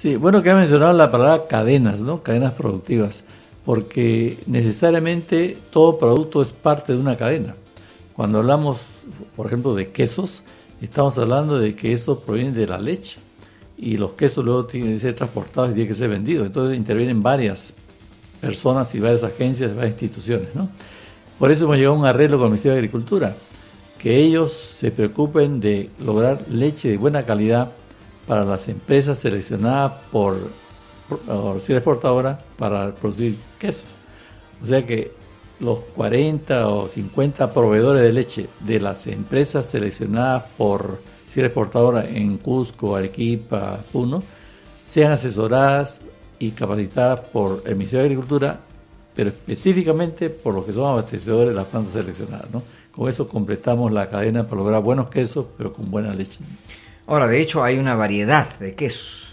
Sí, bueno que ha mencionado la palabra cadenas, ¿no? Cadenas productivas, porque necesariamente todo producto es parte de una cadena. Cuando hablamos, por ejemplo, de quesos, estamos hablando de que eso proviene de la leche y los quesos luego tienen que ser transportados y tienen que ser vendidos. Entonces intervienen varias personas y varias agencias, varias instituciones, ¿no? Por eso hemos llegado a un arreglo con el Ministerio de Agricultura, que ellos se preocupen de lograr leche de buena calidad para las empresas seleccionadas por ser exportadora para producir quesos. O sea que los 40 o 50 proveedores de leche de las empresas seleccionadas por ser exportadora en Cusco, Arequipa, Puno, sean asesoradas y capacitadas por el Ministerio de Agricultura, pero específicamente por los que son abastecedores de las plantas seleccionadas, ¿no? Con eso completamos la cadena para lograr buenos quesos, pero con buena leche. Ahora, de hecho, hay una variedad de quesos.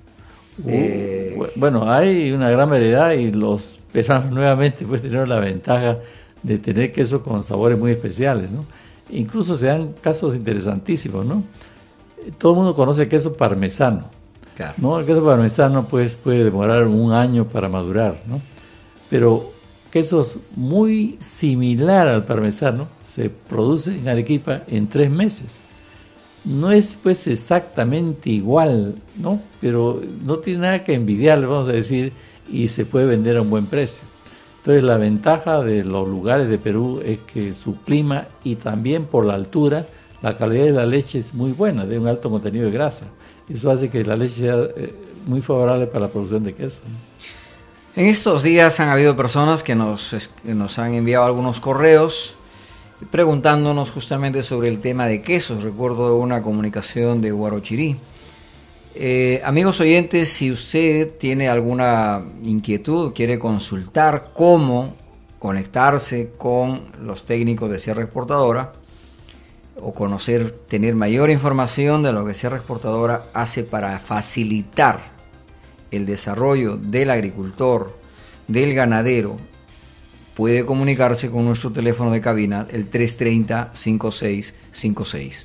Bueno, hay una gran variedad y los peruanos nuevamente pues tenemos la ventaja de tener quesos con sabores muy especiales, ¿no? Incluso se dan casos interesantísimos, ¿no? Todo el mundo conoce el queso parmesano, Claro. ¿no? El queso parmesano pues puede demorar un año para madurar, ¿no? Pero quesos muy similar al parmesano se producen en Arequipa en 3 meses. No es pues exactamente igual, ¿no? Pero no tiene nada que envidiarle, vamos a decir, y se puede vender a un buen precio. Entonces la ventaja de los lugares de Perú es que su clima y también por la altura, la calidad de la leche es muy buena, de un alto contenido de grasa. Eso hace que la leche sea muy favorable para la producción de queso, ¿no? En estos días han habido personas que nos han enviado algunos correos preguntándonos justamente sobre el tema de quesos. Recuerdo una comunicación de Huarochirí. Amigos oyentes, si usted tiene alguna inquietud, quiere consultar cómo conectarse con los técnicos de Sierra Exportadora o tener mayor información de lo que Sierra Exportadora hace para facilitar el desarrollo del agricultor, del ganadero, puede comunicarse con nuestro teléfono de cabina, el 330-5656.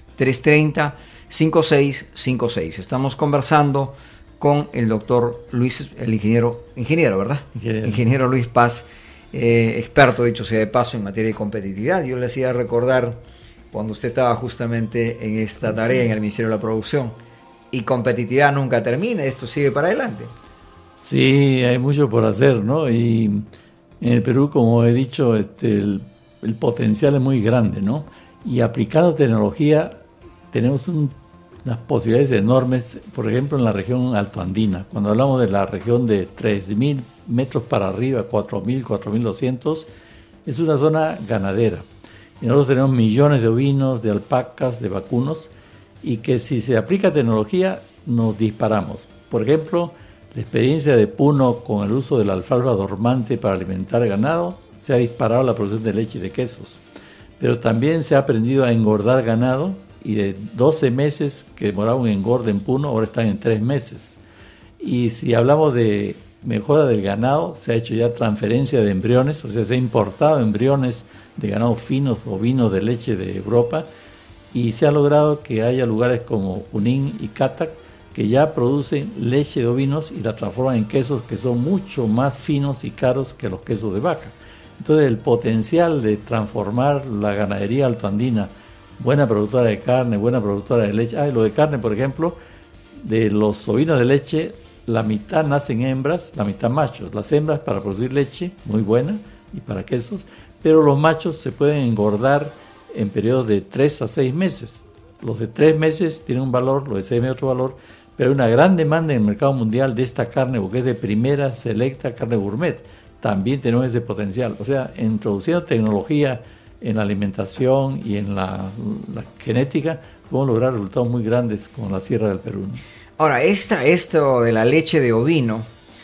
330-5656. Estamos conversando con el doctor Luis, el ingeniero, ¿verdad? Ingeniero Luis Paz, experto, dicho sea de paso, en materia de competitividad. Yo le hacía recordar cuando usted estaba justamente en esta tarea en el Ministerio de la Producción. Y competitividad nunca termina, esto sigue para adelante. Sí, hay mucho por hacer, ¿no? Y en el Perú, como he dicho, el potencial es muy grande, ¿no? Y aplicando tecnología tenemos unas posibilidades enormes, por ejemplo, en la región altoandina. Cuando hablamos de la región de 3.000 metros para arriba, 4.000, 4.200, es una zona ganadera. Y nosotros tenemos millones de ovinos, de alpacas, de vacunos, y que si se aplica tecnología nos disparamos. Por ejemplo, la experiencia de Puno con el uso de la alfalfa dormante para alimentar ganado se ha disparado la producción de leche y de quesos. Pero también se ha aprendido a engordar ganado y de 12 meses que demoraba un engorde en Puno, ahora están en 3 meses. Y si hablamos de mejora del ganado, se ha hecho ya transferencia de embriones, o sea, se ha importado embriones de ganado finos o vinos de leche de Europa, y se ha logrado que haya lugares como Junín y Catac que ya producen leche de ovinos y la transforman en quesos que son mucho más finos y caros que los quesos de vaca. Entonces el potencial de transformar la ganadería altoandina, buena productora de carne, buena productora de leche, lo de carne por ejemplo, de los ovinos de leche, la mitad nacen hembras, la mitad machos. Las hembras para producir leche, muy buena, y para quesos, pero los machos se pueden engordar en periodos de 3 a 6 meses. Los de 3 meses tienen un valor, los de 6 meses otro valor, pero hay una gran demanda en el mercado mundial de esta carne, porque es de primera, selecta, carne gourmet. También tenemos ese potencial. O sea, introduciendo tecnología en la alimentación y en la genética, podemos lograr resultados muy grandes con la Sierra del Perú, ¿no? Ahora, esto de la leche de ovino,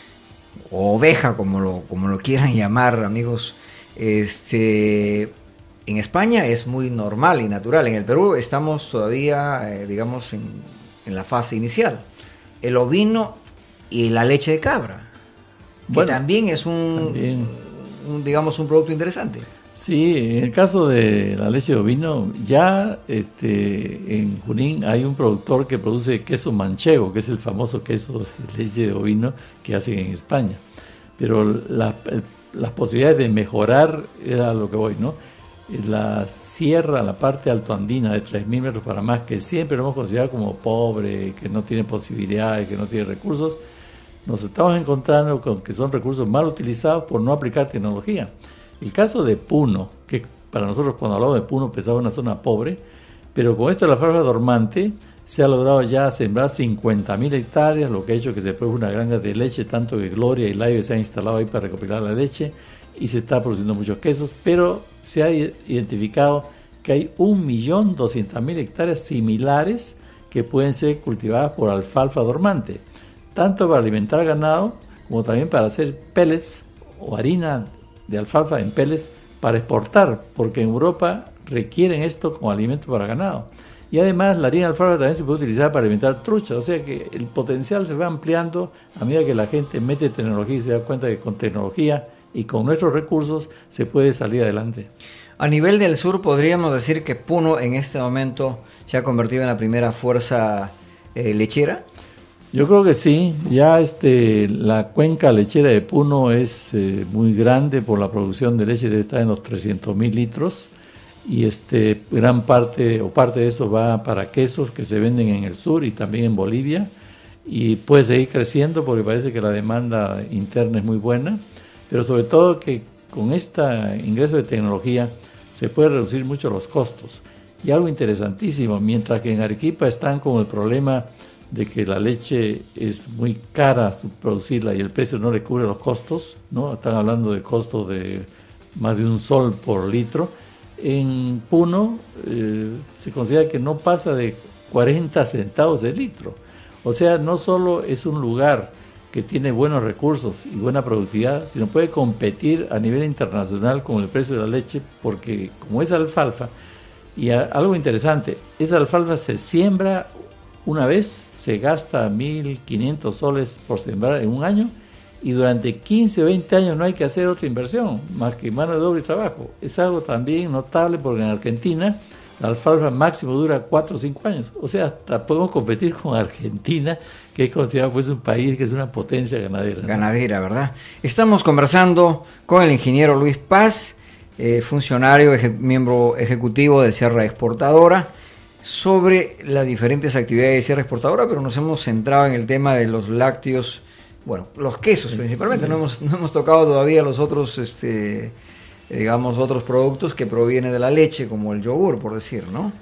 o oveja, como lo quieran llamar, amigos, en España es muy normal y natural. En el Perú estamos todavía, digamos, en la fase inicial. El ovino y la leche de cabra, que bueno, también es digamos, un producto interesante. Sí, en el caso de la leche de ovino, ya en Junín hay un productor que produce queso manchego, que es el famoso queso de leche de ovino que hacen en España. Pero las posibilidades de mejorar era lo que voy, ¿no? La sierra, la parte altoandina de 3.000 metros para más, que siempre lo hemos considerado como pobre, que no tiene posibilidades, que no tiene recursos, nos estamos encontrando con que son recursos mal utilizados por no aplicar tecnología. El caso de Puno, que para nosotros cuando hablamos de Puno pensaba en una zona pobre, pero con esto de la alfalfa dormante se ha logrado ya sembrar 50.000 hectáreas, lo que ha hecho que se produzca una granja de leche, tanto que Gloria y Laive se han instalado ahí para recopilar la leche y se está produciendo muchos quesos, pero se ha identificado que hay 1.200.000 hectáreas similares que pueden ser cultivadas por alfalfa dormante, tanto para alimentar ganado como también para hacer pellets o harina de alfalfa en pellets para exportar, porque en Europa requieren esto como alimento para ganado. Y además la harina de alfalfa también se puede utilizar para alimentar truchas, o sea que el potencial se va ampliando a medida que la gente mete tecnología y se da cuenta que con tecnología y con nuestros recursos se puede salir adelante. A nivel del sur podríamos decir que Puno en este momento se ha convertido en la primera fuerza lechera. Yo creo que sí, ya la cuenca lechera de Puno es muy grande por la producción de leche, debe estar en los 300.000 litros y gran parte o parte de eso va para quesos que se venden en el sur y también en Bolivia y puede seguir creciendo porque parece que la demanda interna es muy buena, pero sobre todo que con este ingreso de tecnología se puede reducir mucho los costos. Y algo interesantísimo, mientras que en Arequipa están con el problema de que la leche es muy cara producirla y el precio no le cubre los costos, ¿no? Están hablando de costos de más de $1 por litro. En Puno se considera que no pasa de 40 centavos el litro. O sea, no solo es un lugar que tiene buenos recursos y buena productividad, sino puede competir a nivel internacional con el precio de la leche, porque como es alfalfa, y algo interesante, esa alfalfa se siembra una vez, se gasta 1.500 soles por sembrar en un año, y durante 15 o 20 años no hay que hacer otra inversión, más que mano de obra y trabajo. Es algo también notable porque en Argentina la alfalfa máximo dura 4 o 5 años. O sea, hasta podemos competir con Argentina, que es considerado pues un país que es una potencia ganadera, ¿no? Ganadera, ¿verdad? Estamos conversando con el ingeniero Luis Paz, funcionario, miembro ejecutivo de Sierra Exportadora, sobre las diferentes actividades de Sierra Exportadora, pero nos hemos centrado en el tema de los lácteos, bueno, los quesos principalmente. No hemos tocado todavía los otros digamos, otros productos que provienen de la leche, como el yogur, por decir, ¿no?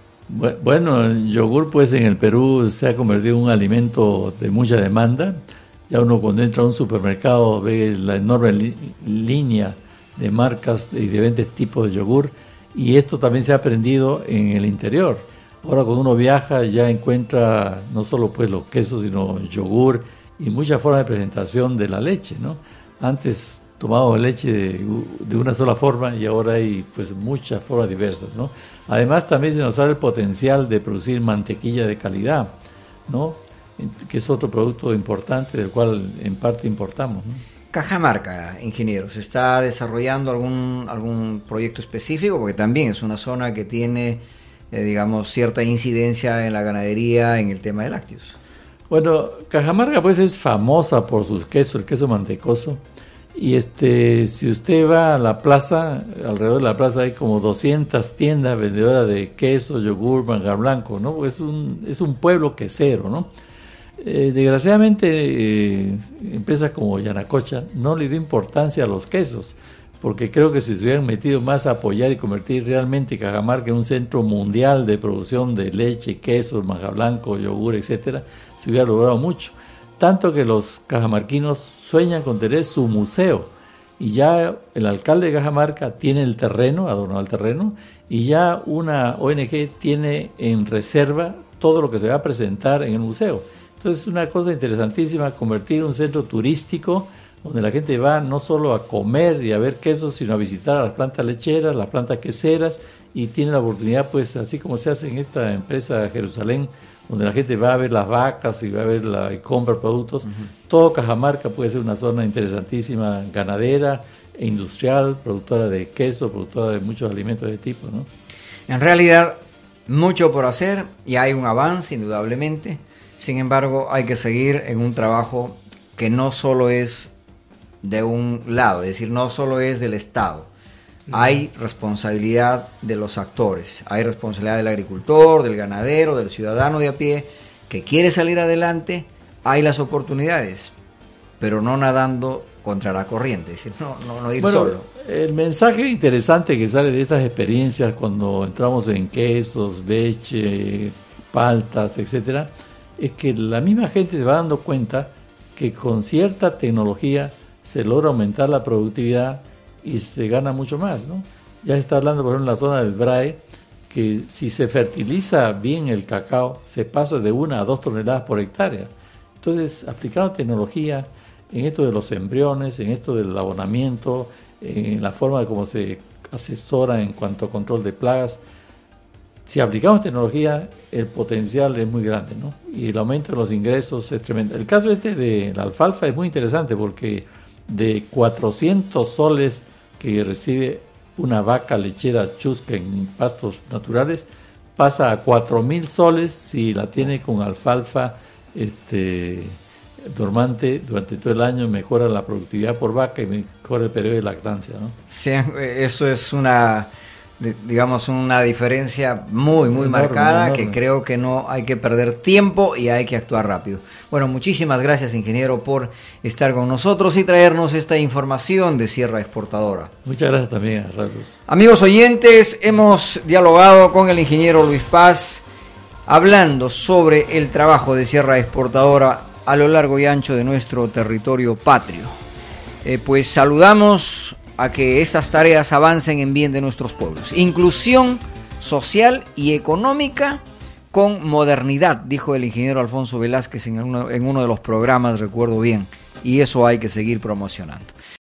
Bueno, el yogur, pues en el Perú se ha convertido en un alimento de mucha demanda. Ya uno cuando entra a un supermercado ve la enorme línea de marcas y de diferentes tipos de yogur, y esto también se ha aprendido en el interior. Ahora cuando uno viaja ya encuentra no solo pues los quesos, sino yogur y muchas formas de presentación de la leche, ¿no? Antes tomado leche de una sola forma y ahora hay pues muchas formas diversas, ¿no? Además también se nos da el potencial de producir mantequilla de calidad, ¿no? Que es otro producto importante del cual en parte importamos, ¿no? Cajamarca, ingeniero, ¿se está desarrollando algún proyecto específico? Porque también es una zona que tiene, digamos, cierta incidencia en la ganadería, en el tema de lácteos. Bueno, Cajamarca pues es famosa por sus quesos, el queso mantecoso. Y si usted va a la plaza, alrededor de la plaza hay como 200 tiendas vendedoras de queso, yogur, manjar blanco, ¿no? Es un pueblo quesero, ¿no? Desgraciadamente, empresas como Yanacocha no le dio importancia a los quesos, porque creo que si se hubieran metido más a apoyar y convertir realmente Cajamarca en un centro mundial de producción de leche, quesos, manjar blanco, yogur, etcétera, se hubiera logrado mucho. Tanto que los cajamarquinos sueñan con tener su museo, y ya el alcalde de Cajamarca tiene el terreno, adornado el terreno, y ya una ONG tiene en reserva todo lo que se va a presentar en el museo. Entonces es una cosa interesantísima convertir un centro turístico donde la gente va no solo a comer y a ver quesos, sino a visitar a las plantas lecheras, las plantas queseras, y tiene la oportunidad, pues así como se hace en esta empresa Jerusalén, donde la gente va a ver las vacas y va a ver y compra productos. Todo Cajamarca puede ser una zona interesantísima, ganadera, e industrial, productora de queso, productora de muchos alimentos de tipo, ¿no? En realidad, mucho por hacer y hay un avance indudablemente. Sin embargo, hay que seguir en un trabajo que no solo es de un lado, es decir, no solo es del Estado. Hay responsabilidad de los actores, hay responsabilidad del agricultor, del ganadero, del ciudadano de a pie que quiere salir adelante. Hay las oportunidades, pero no nadando contra la corriente, es decir, no ir solo. El mensaje interesante que sale de estas experiencias cuando entramos en quesos, leche, paltas, etcétera, es que la misma gente se va dando cuenta que con cierta tecnología se logra aumentar la productividad y se gana mucho más, ¿no? Ya se está hablando, por ejemplo, en la zona del BRAE, que si se fertiliza bien el cacao, se pasa de 1 a 2 toneladas por hectárea. Entonces, aplicando tecnología en esto de los embriones, en esto del abonamiento, en la forma de cómo se asesora en cuanto a control de plagas, si aplicamos tecnología, el potencial es muy grande, ¿no? Y el aumento de los ingresos es tremendo. El caso este de la alfalfa es muy interesante porque de 400 soles que recibe una vaca lechera chusca en pastos naturales, pasa a 4.000 soles si la tiene con alfalfa dormante durante todo el año, mejora la productividad por vaca y mejora el periodo de lactancia, ¿no? Sí, eso es una diferencia muy enorme, marcada, enorme, que creo que no hay que perder tiempo y hay que actuar rápido. Bueno, muchísimas gracias, ingeniero, por estar con nosotros y traernos esta información de Sierra Exportadora. Muchas gracias también, Carlos. Amigos oyentes, hemos dialogado con el ingeniero Luis Paz, hablando sobre el trabajo de Sierra Exportadora a lo largo y ancho de nuestro territorio patrio. Pues saludamos a que estas tareas avancen en bien de nuestros pueblos. Inclusión social y económica con modernidad, dijo el ingeniero Alfonso Velázquez en uno de los programas, recuerdo bien, y eso hay que seguir promocionando.